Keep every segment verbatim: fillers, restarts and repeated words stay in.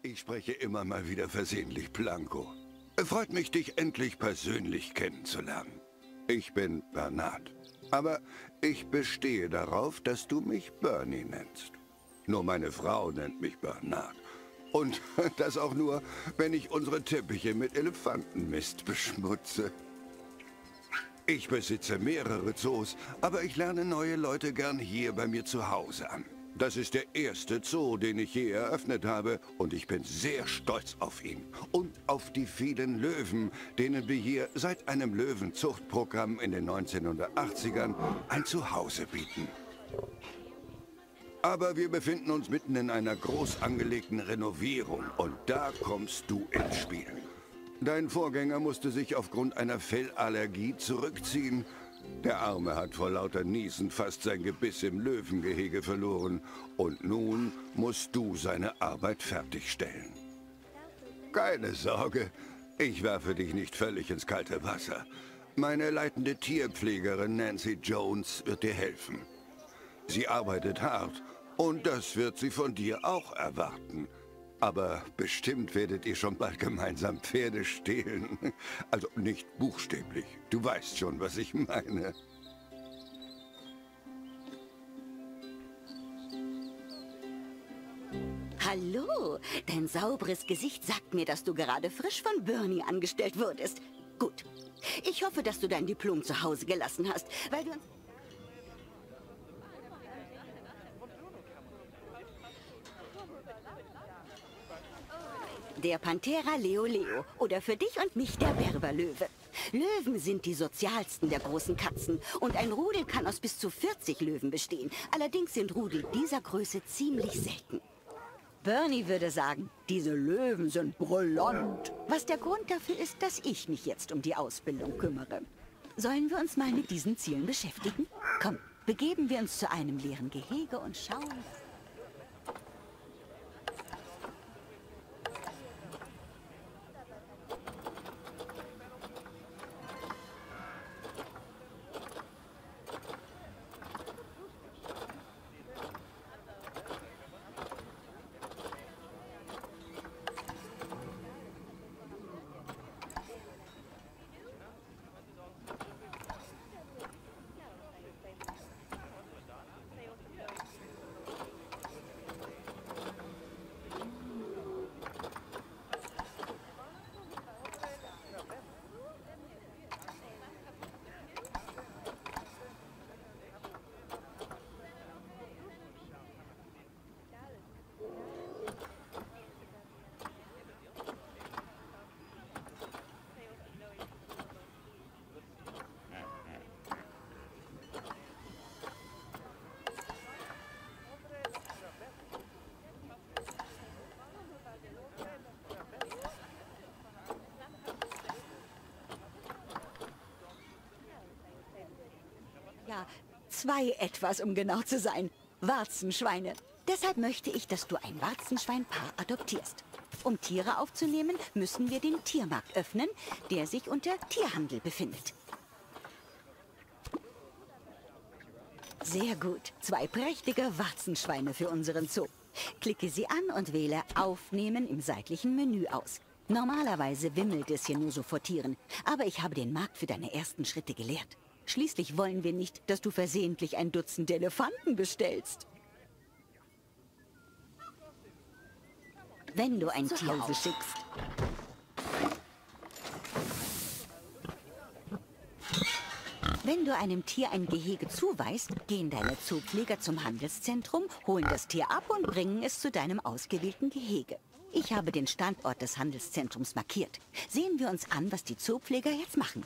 Ich spreche immer mal wieder versehentlich Blanco. Freut mich, dich endlich persönlich kennenzulernen. Ich bin Bernard. Aber ich bestehe darauf, dass du mich Bernie nennst. Nur meine Frau nennt mich Bernard. Und das auch nur, wenn ich unsere Teppiche mit Elefantenmist beschmutze. Ich besitze mehrere Zoos, aber ich lerne neue Leute gern hier bei mir zu Hause an. Das ist der erste Zoo, den ich je eröffnet habe, und ich bin sehr stolz auf ihn. Und auf die vielen Löwen, denen wir hier seit einem Löwenzuchtprogramm in den neunzehnhundertachtzigern ein Zuhause bieten. Aber wir befinden uns mitten in einer groß angelegten Renovierung, und da kommst du ins Spiel. Dein Vorgänger musste sich aufgrund einer Fellallergie zurückziehen. Der Arme hat vor lauter Niesen fast sein Gebiss im Löwengehege verloren. Und nun musst du seine Arbeit fertigstellen. Keine Sorge, ich werfe dich nicht völlig ins kalte Wasser. Meine leitende Tierpflegerin Nancy Jones wird dir helfen. Sie arbeitet hart und das wird sie von dir auch erwarten. Aber bestimmt werdet ihr schon bald gemeinsam Pferde stehlen. Also nicht buchstäblich. Du weißt schon, was ich meine. Hallo, dein sauberes Gesicht sagt mir, dass du gerade frisch von Bernie angestellt wurdest. Gut. Ich hoffe, dass du dein Diplom zu Hause gelassen hast, weil du... Der Panthera Leo Leo oder für dich und mich der Berberlöwe. Löwen sind die sozialsten der großen Katzen und ein Rudel kann aus bis zu vierzig Löwen bestehen. Allerdings sind Rudel dieser Größe ziemlich selten. Bernie würde sagen, diese Löwen sind brüllant. Was der Grund dafür ist, dass ich mich jetzt um die Ausbildung kümmere. Sollen wir uns mal mit diesen Zielen beschäftigen? Komm, begeben wir uns zu einem leeren Gehege und schauen... Ja, zwei etwas, um genau zu sein. Warzenschweine. Deshalb möchte ich, dass du ein Warzenschweinpaar adoptierst. Um Tiere aufzunehmen, müssen wir den Tiermarkt öffnen, der sich unter Tierhandel befindet. Sehr gut. Zwei prächtige Warzenschweine für unseren Zoo. Klicke sie an und wähle Aufnehmen im seitlichen Menü aus. Normalerweise wimmelt es hier nur so vor Tieren, aber ich habe den Markt für deine ersten Schritte gelehrt. Schließlich wollen wir nicht, dass du versehentlich ein Dutzend Elefanten bestellst. Wenn du ein Tier nach Hause schickst. Wenn du einem Tier ein Gehege zuweist, gehen deine Zoopfleger zum Handelszentrum, holen das Tier ab und bringen es zu deinem ausgewählten Gehege. Ich habe den Standort des Handelszentrums markiert. Sehen wir uns an, was die Zoopfleger jetzt machen.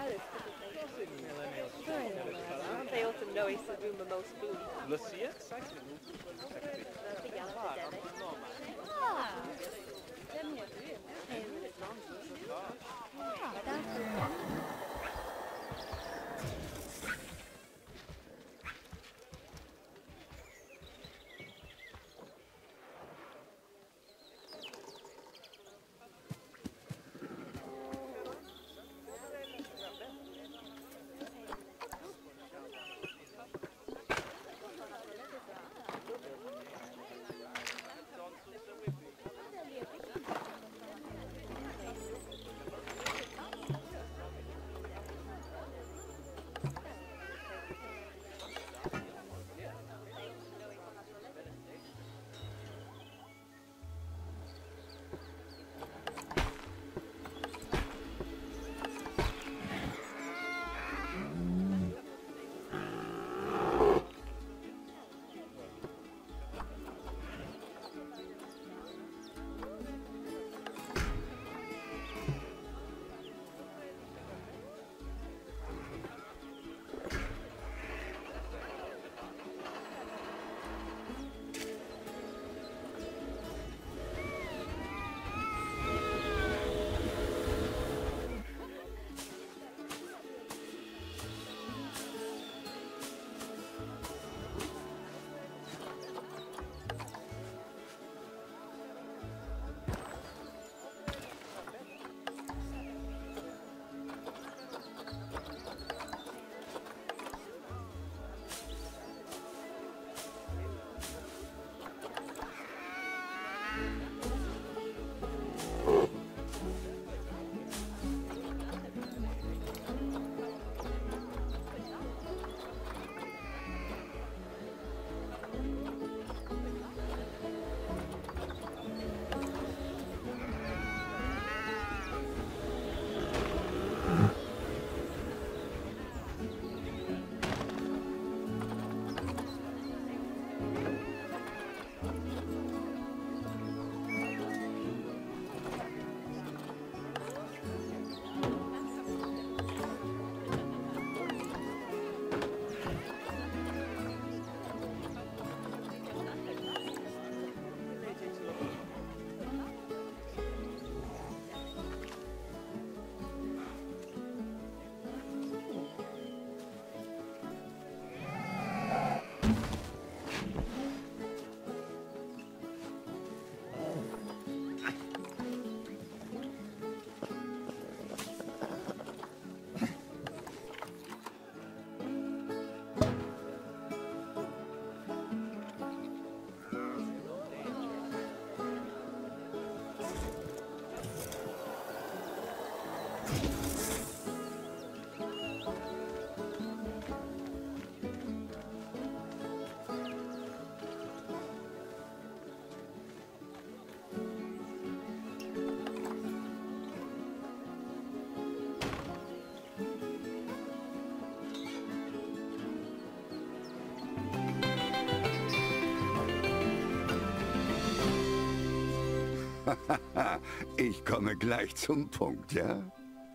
Ich komme gleich zum Punkt, ja?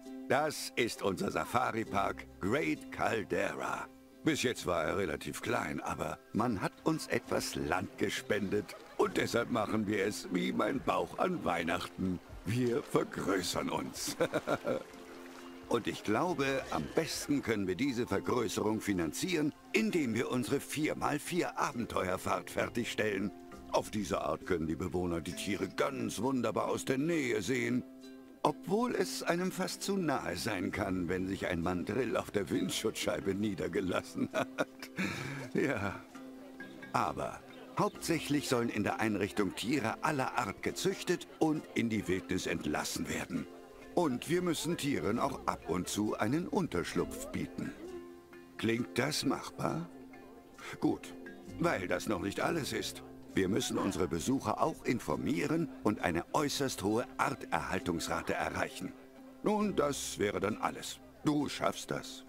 Das ist unser Safari-Park Great Caldera. Bis jetzt war er relativ klein, aber man hat uns etwas Land gespendet. Und deshalb machen wir es wie mein Bauch an Weihnachten. Wir vergrößern uns. Und ich glaube, am besten können wir diese Vergrößerung finanzieren, indem wir unsere vier mal vier Abenteuerfahrt fertigstellen. Auf diese Art können die Bewohner die Tiere ganz wunderbar aus der Nähe sehen. Obwohl es einem fast zu nahe sein kann, wenn sich ein Mandrill auf der Windschutzscheibe niedergelassen hat. Ja, aber hauptsächlich sollen in der Einrichtung Tiere aller Art gezüchtet und in die Wildnis entlassen werden. Und wir müssen Tieren auch ab und zu einen Unterschlupf bieten. Klingt das machbar? Gut, weil das noch nicht alles ist. Wir müssen unsere Besucher auch informieren und eine äußerst hohe Arterhaltungsrate erreichen. Nun, das wäre dann alles. Du schaffst das.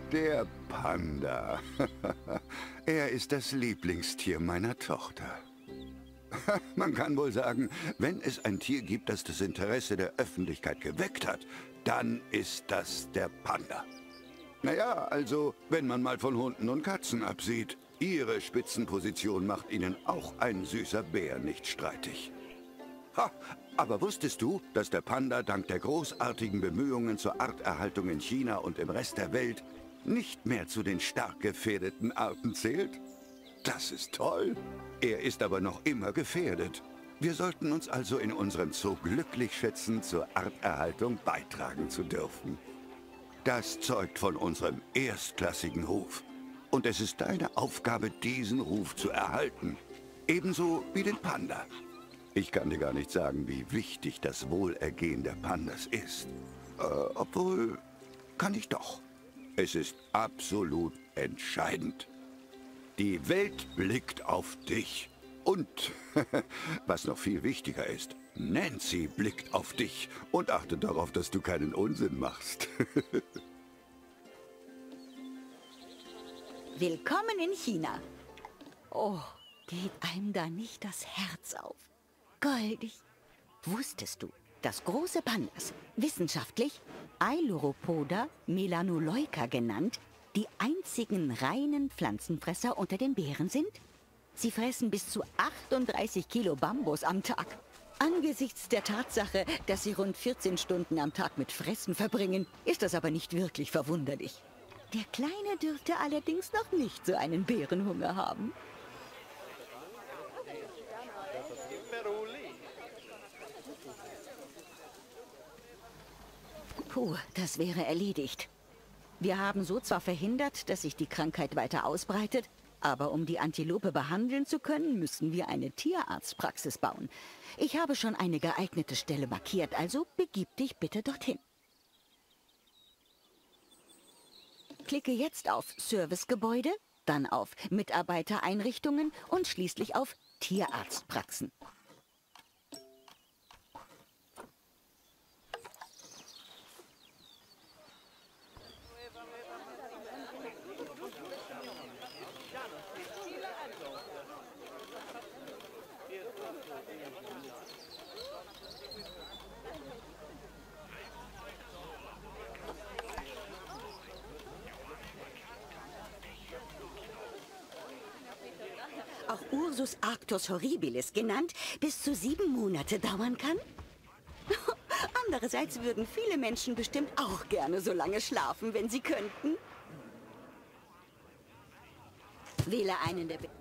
Der Panda. Er ist das Lieblingstier meiner Tochter. Man kann wohl sagen, wenn es ein Tier gibt, das das Interesse der Öffentlichkeit geweckt hat, dann ist das der Panda. Naja, also, wenn man mal von Hunden und Katzen absieht, ihre Spitzenposition macht ihnen auch ein süßer Bär nicht streitig. Ha, aber wusstest du, dass der Panda dank der großartigen Bemühungen zur Arterhaltung in China und im Rest der Welt nicht mehr zu den stark gefährdeten Arten zählt? Das ist toll. Er ist aber noch immer gefährdet. Wir sollten uns also in unserem Zoo glücklich schätzen, zur Arterhaltung beitragen zu dürfen. Das zeugt von unserem erstklassigen Ruf. Und es ist deine Aufgabe, diesen Ruf zu erhalten. Ebenso wie den Panda. Ich kann dir gar nicht sagen, wie wichtig das Wohlergehen der Pandas ist. Äh, obwohl, kann ich doch. Es ist absolut entscheidend. Die Welt blickt auf dich. Und, was noch viel wichtiger ist, Nancy blickt auf dich und achtet darauf, dass du keinen Unsinn machst. Willkommen in China. Oh, geht einem da nicht das Herz auf? Goldig. Wusstest du, dass große Pandas, wissenschaftlich Ailuropoda melanoleuca genannt, die einzigen reinen Pflanzenfresser unter den Bären sind? Sie fressen bis zu achtunddreißig Kilo Bambus am Tag. Angesichts der Tatsache, dass sie rund vierzehn Stunden am Tag mit Fressen verbringen, ist das aber nicht wirklich verwunderlich. Der Kleine dürfte allerdings noch nicht so einen Bärenhunger haben. Puh, das wäre erledigt. Wir haben so zwar verhindert, dass sich die Krankheit weiter ausbreitet, aber um die Antilope behandeln zu können, müssen wir eine Tierarztpraxis bauen. Ich habe schon eine geeignete Stelle markiert, also begib dich bitte dorthin. Klicke jetzt auf Servicegebäude, dann auf Mitarbeitereinrichtungen und schließlich auf Tierarztpraxen. Auch Ursus arctos horribilis genannt, bis zu sieben Monate dauern kann? Andererseits würden viele Menschen bestimmt auch gerne so lange schlafen, wenn sie könnten. Wähle einen der... Be